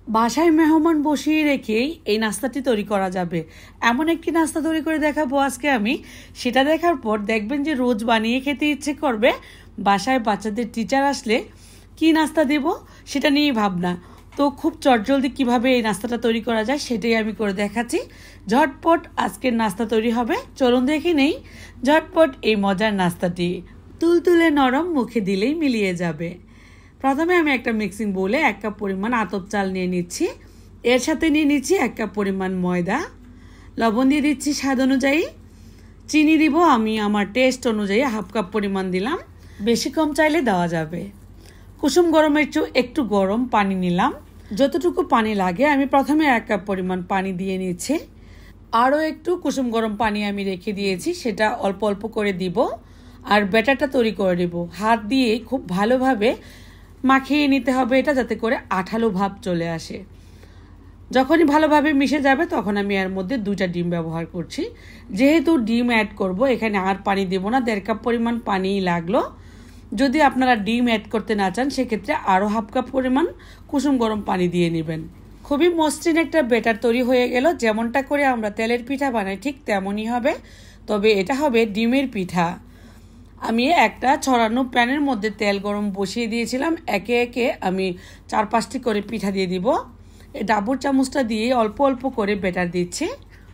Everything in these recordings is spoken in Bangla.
বাসায় মেহমান বসিয়ে রেখেই এই নাস্তাটি তৈরি করা যাবে। এমন একটি নাস্তা তৈরি করে দেখাবো আজকে আমি। সেটা দেখার পর দেখবেন যে রোজ বানিয়ে খেতে ইচ্ছে করবে। বাসায় বাচ্চাদের টিচার আসলে কি নাস্তা দেব সেটা নিয়েই ভাবনা। তো খুব চটজলদি কিভাবে এই নাস্তাটা তৈরি করা যায় সেটাই আমি করে দেখাচ্ছি। ঝটপট আজকের নাস্তা তৈরি হবে, চলুন দেখি নেই ঝটপট এই মজার নাস্তাটি। তুলতুলে নরম, মুখে দিলেই মিলিয়ে যাবে। প্রথমে আমি একটা মিক্সিং বোলে 1 কাপ পরিমাণ আতপ চাল নিয়ে নিচ্ছি। এর সাথে নিয়ে নিচ্ছি 1 কাপ পরিমাণ ময়দা, লবণ দিয়ে দিচ্ছি স্বাদ অনুযায়ী, চিনি দিব আমি আমার টেস্ট অনুযায়ী 1/2 কাপ পরিমাণ দিলাম, বেশি কম চাইলে দেওয়া যাবে। কুসুম গরমের একটু গরম পানি নিলাম, যতটুকু পানি লাগে আমি প্রথমে 1 কাপ পরিমাণ পানি দিয়ে নিচ্ছি। আরও একটু কুসুম গরম পানি আমি রেখে দিয়েছি, সেটা অল্প অল্প করে দিব। আর ব্যাটারটা তৈরি করে দেব। হাত দিয়ে খুব ভালোভাবে মাখিয়ে নিতে হবে এটা, যাতে করে আঠালো ভাব চলে আসে। যখনই ভালোভাবে মিশে যাবে তখন আমি এর মধ্যে 2টা ডিম ব্যবহার করছি। যেহেতু ডিম অ্যাড করব এখানে আর পানি দেব না, 1.5 কাপ পরিমাণ পানিই লাগলো। যদি আপনারা ডিম অ্যাড করতে না চান সেক্ষেত্রে আরও 1/2 কাপ পরিমাণ কুসুম গরম পানি দিয়ে নেবেন। খুবই মসৃণ একটা ব্যাটার তৈরি হয়ে গেল। যেমনটা করে আমরা তেলের পিঠা বানাই ঠিক তেমনই হবে, তবে এটা হবে ডিমের পিঠা। আমি একটা ছড়ানো প্যানের মধ্যে তেল গরম বসিয়ে দিয়েছিলাম। একে একে আমি 4-5টি করে পিঠা দিয়ে দিব। এই ডাবুর চামচটা দিয়ে অল্প অল্প করে ব্যাটার দিচ্ছি।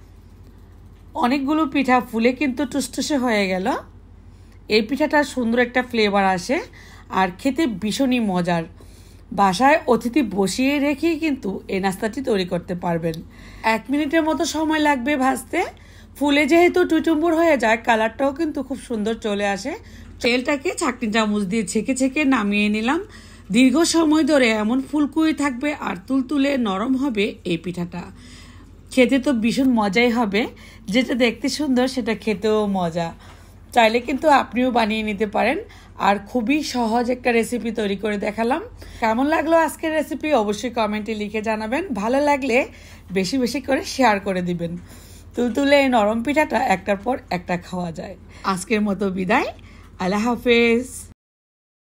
অনেকগুলো পিঠা ফুলে কিন্তু টুসটুসে হয়ে গেল। এই পিঠাটা সুন্দর একটা ফ্লেভার আসে আর খেতে ভীষণই মজার। বাসায় অতিথি বসিয়ে রেখেই কিন্তু এই নাস্তাটি তৈরি করতে পারবেন। 1 মিনিটের মতো সময় লাগবে ভাজতে। ফুলে যেহেতু টুইটুম্বুর হয়ে যায়, কালারটাও কিন্তু খুব সুন্দর চলে আসে। তেলটাকে ছাঁকনি চামচ দিয়ে ছেঁকে ছেঁকে নামিয়ে নিলাম। দীর্ঘ সময় ধরে এমন ফুলকুই থাকবে আর তুলতুলে নরম হবে এই পিঠাটা। খেতে তো ভীষণ মজাই হবে। যেটা দেখতে সুন্দর সেটা খেতেও মজা। চাইলে কিন্তু আপনিও বানিয়ে নিতে পারেন। আর খুবই সহজ একটা রেসিপি তৈরি করে দেখালাম। কেমন লাগলো আজকের রেসিপি অবশ্যই কমেন্টে লিখে জানাবেন। ভালো লাগলে বেশি বেশি করে শেয়ার করে দিবেন। তুলতুলে এই নরম পিঠাটা একটার পর একটা খাওয়া যায়। আজকের মতো বিদায়। আল্লাহ হাফেজ।